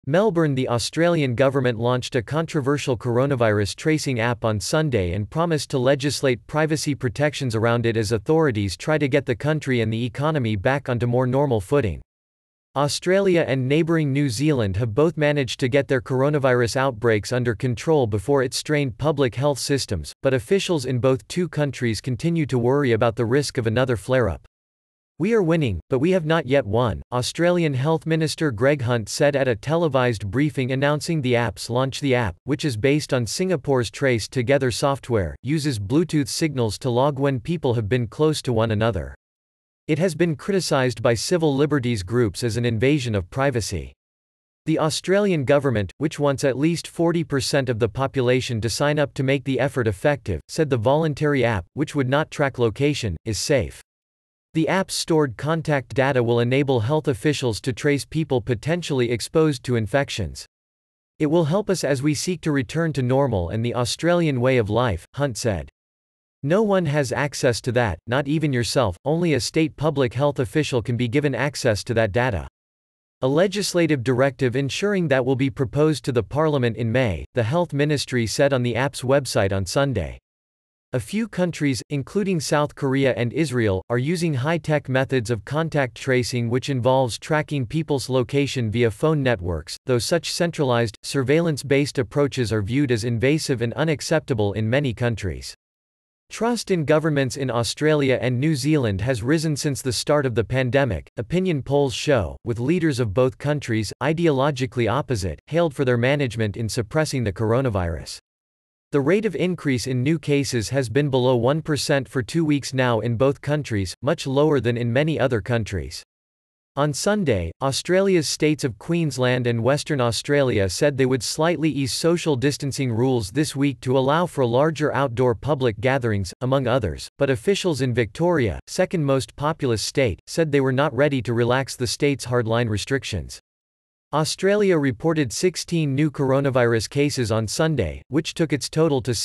Melbourne. The Australian government launched a controversial coronavirus tracing app on Sunday and promised to legislate privacy protections around it as authorities try to get the country and the economy back onto more normal footing. Australia and neighbouring New Zealand have both managed to get their coronavirus outbreaks under control before it strained public health systems, but officials in both two countries continue to worry about the risk of another flare-up. "We are winning, but we have not yet won," Australian Health Minister Greg Hunt said at a televised briefing announcing the app's launch. The app, which is based on Singapore's Trace Together software, uses Bluetooth signals to log when people have been close to one another. It has been criticised by civil liberties groups as an invasion of privacy. The Australian government, which wants at least 40% of the population to sign up to make the effort effective, said the voluntary app, which would not track location, is safe. The app's stored contact data will enable health officials to trace people potentially exposed to infections. "It will help us as we seek to return to normal and the Australian way of life," Hunt said. "No one has access to that, not even yourself. Only a state public health official can be given access to that data." A legislative directive ensuring that will be proposed to the Parliament in May, the Health Ministry said on the app's website on Sunday. A few countries, including South Korea and Israel, are using high-tech methods of contact tracing which involves tracking people's location via phone networks, though such centralized, surveillance-based approaches are viewed as invasive and unacceptable in many countries. Trust in governments in Australia and New Zealand has risen since the start of the pandemic, opinion polls show, with leaders of both countries, ideologically opposite, hailed for their management in suppressing the coronavirus. The rate of increase in new cases has been below 1% for 2 weeks now in both countries, much lower than in many other countries. On Sunday, Australia's states of Queensland and Western Australia said they would slightly ease social distancing rules this week to allow for larger outdoor public gatherings, among others, but officials in Victoria, second most populous state, said they were not ready to relax the state's hardline restrictions. Australia reported 16 new coronavirus cases on Sunday, which took its total to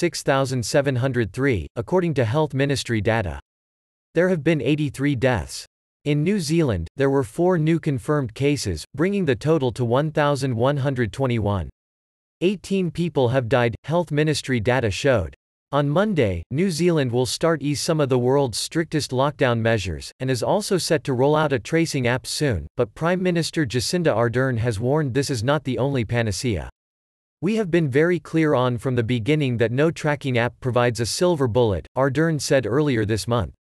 6,703, according to Health Ministry data. There have been 83 deaths. In New Zealand, there were 4 new confirmed cases, bringing the total to 1,121. 18 people have died, Health Ministry data showed. On Monday, New Zealand will start ease some of the world's strictest lockdown measures, and is also set to roll out a tracing app soon, but Prime Minister Jacinda Ardern has warned this is not the only panacea. "We have been very clear on from the beginning that no tracking app provides a silver bullet," Ardern said earlier this month.